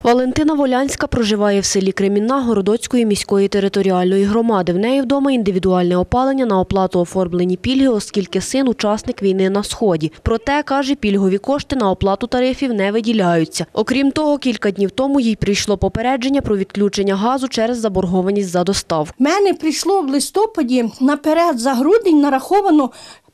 Валентина Волянська проживає в селі Кремінна Городоцької міської територіальної громади. В неї вдома індивідуальне опалення, на оплату оформлені пільги, оскільки син – учасник війни на Сході. Проте, каже, пільгові кошти на оплату тарифів не виділяються. Окрім того, кілька днів тому їй прийшло попередження про відключення газу через заборгованість за доставку. Мене прийшло в листопаді наперед за грудень нараховано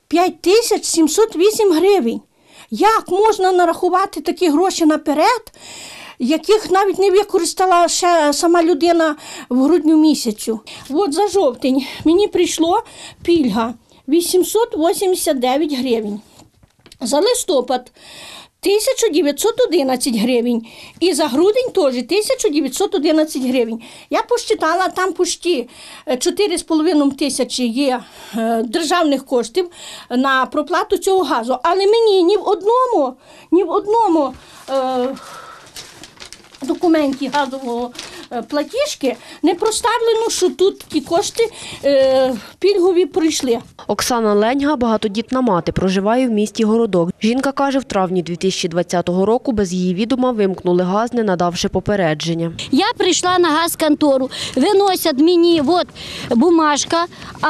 5708 гривень. Як можна нарахувати такі гроші наперед, яких навіть не використала ще сама людина в грудні місяцю? От за жовтень мені прийшло пільга 889 гривень. За листопад 1911 гривень. І за грудень теж 1911 гривень. Я посчитала, там почти 4,5 тисячі є державних коштів на проплату цього газу. Але мені ні в одному документі газового платіжки не проставлено, що тут ті кошти пільгові пройшли. Оксана Леньга – багатодітна мати, проживає в місті Городок. Жінка каже, в травні 2020 року без її відома вимкнули газ, не надавши попередження. Я прийшла на газконтору, виносять мені бумажка,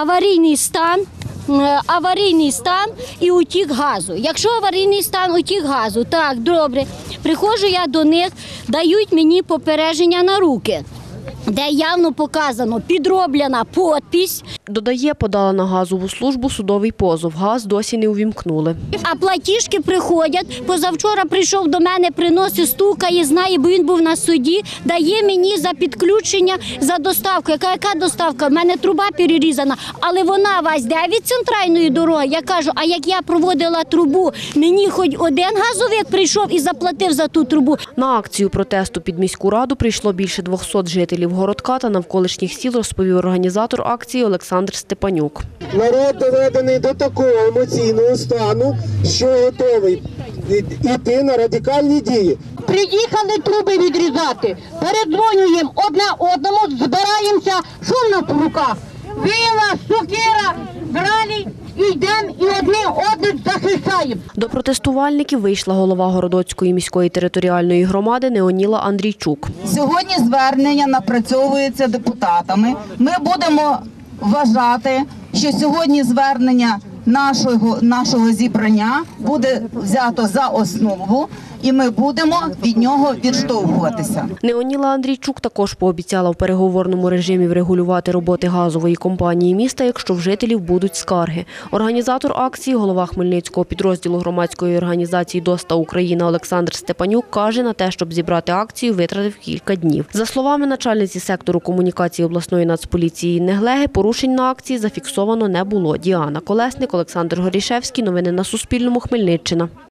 аварійний стан і утік газу. Якщо аварійний стан, утік газу, так, добре. Приходжу я до них, дають мені попередження на руки, де явно показано підроблена підпис. Додає, подала на газову службу судовий позов. Газ досі не увімкнули. А платіжки приходять. Позавчора прийшов до мене, приносить, стукає, знає, бо він був на суді, дає мені за підключення, за доставку. Яка доставка? В мене труба перерізана, але вона вас йде від центральної дороги. Я кажу, а як я проводила трубу, мені хоч один газовик прийшов і заплатив за ту трубу. На акцію протесту під міську раду прийшло більше 200 жителів Городка та навколишніх сіл, розповів організатор акції Олександр Степанюк. Народ доведений до такого емоційного стану, що готовий йти на радикальні дії. Приїхали труби відрізати, передзвонюємо одне одному, збираємося, що в нас в руках? Вила, сокира, брали, йдемо і одне одне захищаємо. До протестувальників вийшла голова Городоцької міської територіальної громади Неоніла Андрійчук. Сьогодні звернення напрацьовується депутатами. Ми будемо вважати, що сьогодні звернення нашого зібрання буде взято за основу, і ми будемо від нього відштовхуватися. Неоніла Андрійчук також пообіцяла в переговорному режимі врегулювати роботи газової компанії міста, якщо в жителів будуть скарги. Організатор акції, голова Хмельницького підрозділу громадської організації «Доста Україна» Олександр Степанюк каже, на те, щоб зібрати акцію, витратив кілька днів. За словами начальниці сектору комунікації обласної нацполіції Інни Глеги, порушень на акції зафіксовано не було. Діана Колесник, Олександр Горішевський. Новини на Суспільному. Хмельниччина.